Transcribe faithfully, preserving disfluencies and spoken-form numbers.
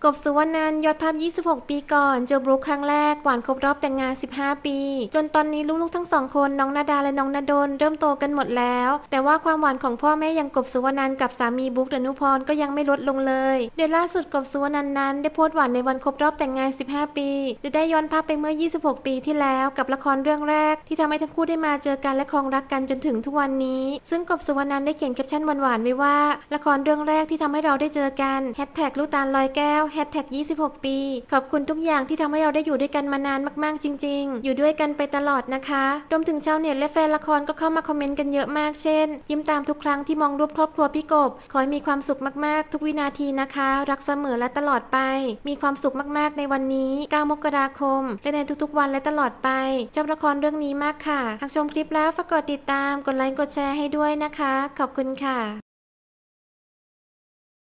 กบสุวรรณันท์ยอดภาพยี่สิบหกปีก่อนเจอบรุกครั้งแรกหวานครบรอบแต่งงานสิบห้าปีจนตอนนี้ลูกๆทั้งสองคนน้องนาดาและน้องณดลเริ่มโตกันหมดแล้วแต่ว่าความหวานของพ่อแม่อย่างกบสุวรรณันท์กับสามีบุ๊กดนุพรก็ยังไม่ลดลงเลยเดี๋ยวล่าสุดกบสุวรรณันท์นั้นได้โพสต์หวานในวันครบรอบแต่งงานสิบห้าปีโดยได้ย้อนภาพไปเมื่อยี่สิบหกปีที่แล้วกับละครเรื่องแรกที่ทำให้ทั้งคู่ได้มาเจอกันและครองรักกันจนถึงทุกวันนี้ซึ่งกบสุวรรณันท์ได้เขียนแคปชั่นหวานๆไว้ว่าละครเรื่องแรกที่ทำให้เราได้เจอกันแฮชแท็กลูกตาลลอยแก้วแฮชแท็กยี่สิบหกปีขอบคุณทุกอย่างที่ทำให้เราได้อยู่ด้วยกันมานานมากๆจริงๆอยู่ด้วยกันไปตลอดนะคะรวมถึงชาวเน็ตและแฟนละครก็เข้ามาคอมเมนต์กันเยอะมากเช่นยิ้มตามทุกครั้งที่มองรูปครอบครัวพี่กบขอให้มีความสุขมากๆทุกวินาทีนะคะรักเสมอและตลอดไปมีความสุขมากๆในวันนี้เก้ามกราคมและในทุกๆวันและตลอดไปชอบละครเรื่องนี้มากค่ะหากชมคลิปแล้วฝากกดติดตามกดไลค์กดแชร์ให้ด้วยนะคะขอบคุณค่ะ